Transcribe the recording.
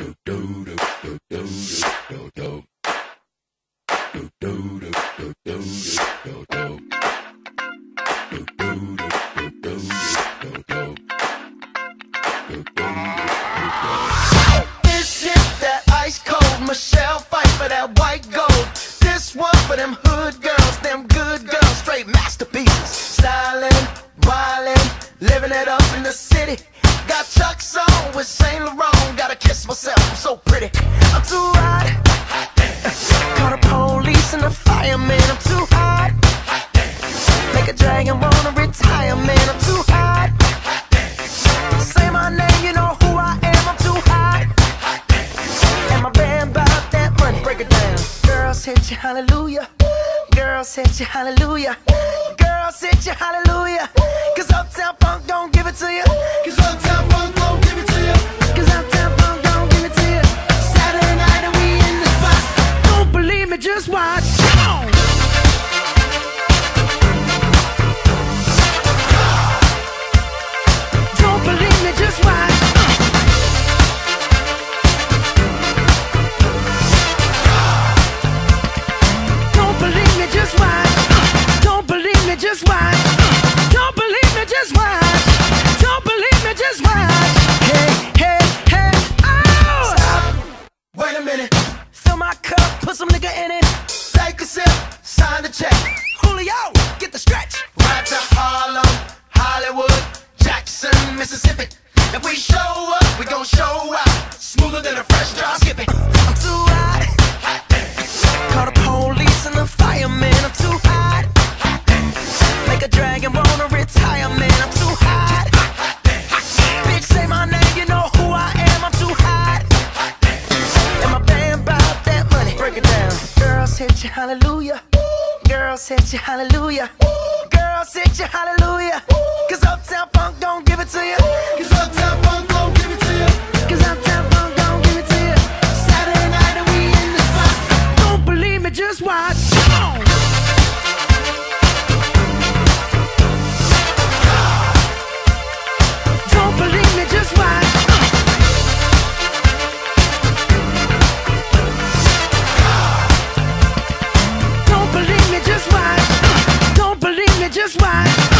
That ice cold Michelle fight for that white gold. This one for them hood girls, them good girls, straight masterpieces. Stylin', wildin', living it up in the city. Got Chuck's on with Saint Laurent. Gotta kiss myself, I'm so pretty. I'm too hot. Call the police and the fireman. I'm too hot. Make a dragon wanna retire, man. I'm too hot. Say my name, you know who I am. I'm too hot. And my band bought that money. Break it down. Girls hit you, hallelujah. Girls hit you, hallelujah. Girls hit you, hallelujah. Cause Uptown Funk don't give it to you. Cause Uptown Funk don't give it to you. Cause Uptown Funk don't give it to you. Saturday night and we in the spot. Don't believe me, just watch. Come on. Don't believe me, just watch. Don't believe me, just watch. Don't believe me, just watch. Don't believe me, just watch. Don't believe me, just watch. Hey, hey, hey, oh! Stop. Wait a minute. Fill my cup, put some nigga in it. Take a sip, sign the check. Julio, get the stretch. Right to Harlem, Hollywood, Jackson, Mississippi. If we show up, we gon' show out. Smoother than a fresh drop. Skip it. I'm too hot. Call the police and the fireman. I'm too hot. Make a dragon wanna retire, man. I'm too hot. Bitch, say my name, you know who I am. I'm too hot. And my band bought that money. Break it down. Girls hit you, hallelujah. Girls hit you, hallelujah. Girls hit you, hallelujah. Cause Uptown Funk don't give it to you. Cause Uptown Funk don't give it to you. Cause Uptown Funk don't give it to you. Saturday night and we in the spot. Don't believe me, just watch. Come on. Don't believe me, just watch. Don't believe me, just watch. Don't believe me, just watch.